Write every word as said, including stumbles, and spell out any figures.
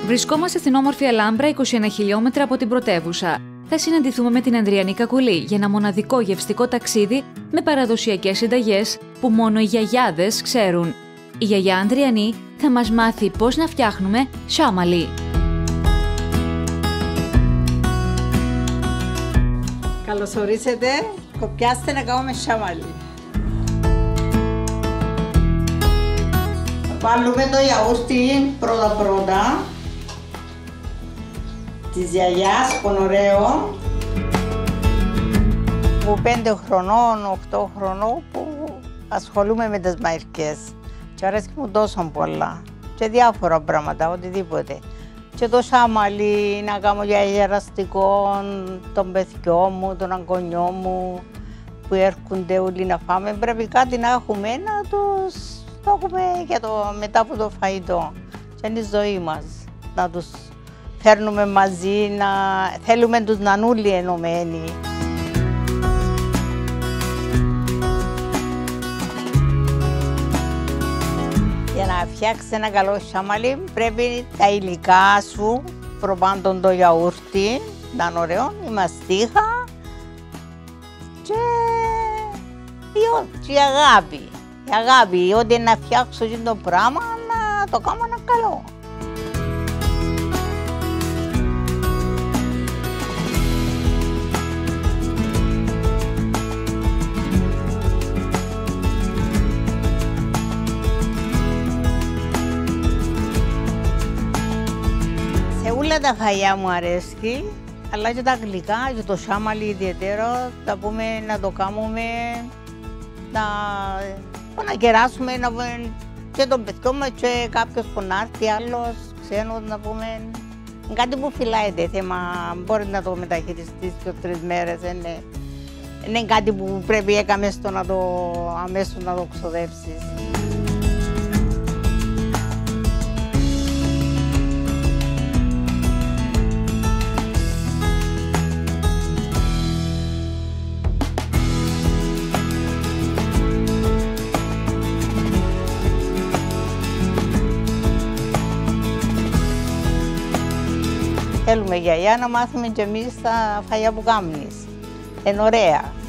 Βρισκόμαστε στην όμορφη Αλάμπρα, είκοσι ένα χιλιόμετρα από την πρωτεύουσα. Θα συναντηθούμε με την Ανδριανή Κακουλή για ένα μοναδικό γευστικό ταξίδι με παραδοσιακές συνταγές που μόνο οι γιαγιάδες ξέρουν. Η γιαγιά Ανδριανή θα μας μάθει πώς να φτιάχνουμε σάμαλι. Καλώς ορίσατε. Κοπιάστε να κάνουμε σάμαλι. Βάλουμε το γιαούρτι πρώτα πρώτα της γιαγιάς, πονοραίο, που πέντε χρονών, οκτώ χρονών που ασχολούμαι με τις μαϊρκές και αρέσει μου τόσο πολλά και διάφορα πράγματα, οτιδήποτε. Και το σάμαλι να κάνω για γεραστικό των παιδιών μου, των αγκονιών μου που έρχονται όλοι να φάμε. Πρέπει κάτι να έχουμε, να τους το έχουμε για το, μετά από το φαγητό. Και είναι η ζωή μας, να τους φέρνουμε μαζί, να θέλουμε τους να είναι όλοι ενωμένοι. Για να φτιάξεις ένα καλό σάμαλι πρέπει τα υλικά σου, προπάντων το γιαούρτι, να είναι ωραίο, η μαστίχα και η, η αγάπη. Η αγάπη, ότι να φτιάξω το πράγμα, να το κάνω ένα καλό. Σε όλα τα φαγιά μου αρέσει, αλλά και τα γλυκά, και το σάμαλι ιδιαίτερο, θα πούμε να το κάνουμε, να, να κεράσουμε, να πούμε και τον παιδιό μας και κάποιος που να έρθει άλλος, ξένος, να πούμε, κάτι που φυλάεται, θέμα, μπορεί να το μεταχειριστείς και τρεις μέρες, είναι, είναι κάτι που πρέπει έκαμε στο να το, αμέσως να το ξοδέψεις. Θέλουμε γιαγιά να μάθουμε και εμείς τα φαγιά που κάνεις. Είναι ωραία.